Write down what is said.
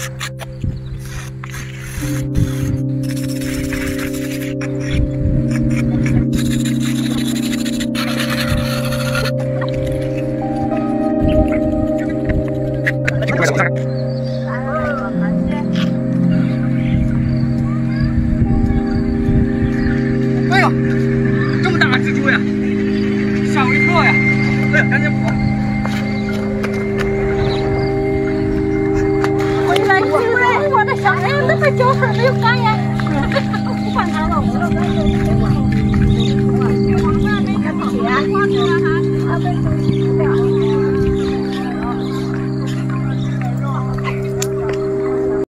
哎呦，这么大个蜘蛛呀！吓我一跳呀！哎呀，赶紧跑！